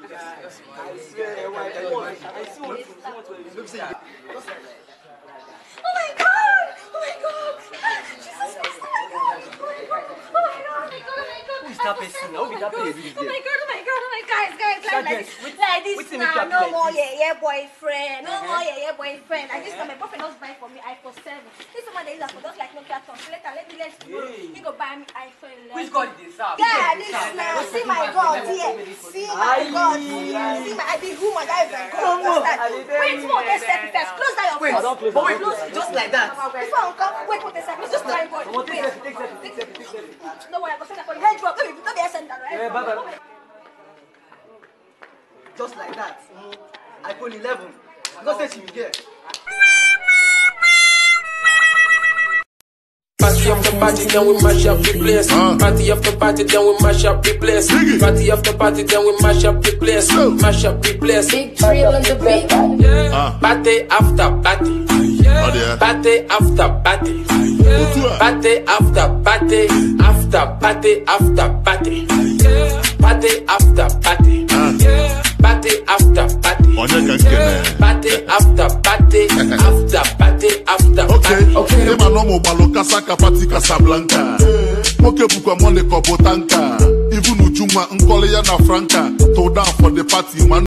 Oh my God! Jesus Christ! Oh my God! Who is that person? Oh my God! Guys, like this now. No more boyfriend. I just got my boyfriend was buying for me iPhone 7. This woman they use for just like Nokia phones. Let's go. He go buy me iPhone 11. Which God is this? Yeah, this now. See my God here. See my God here. See my big woman that is like wait, more than second first. Close down your face. But wait, just like that. Before I come, wait for the second. Just my God. No way, I go send that for the head drop. Don't be send that, right? Just like that. iPhone 11. Go say she will get. Party after party, then we mash up the place. Party after party, then we mash up the place. Party after party, then we mash up the place. Mash up the place. Big drill on the beat. Party after party. Party after party. Party after party. After party after party. Party after party. Party after party. Party after party. After party after party. Okay. Ema nomo baloka saka party Casablanca. Moke bukwa mone kobotanka. Even Ujuma nkole ya na Franca. To down for the party man.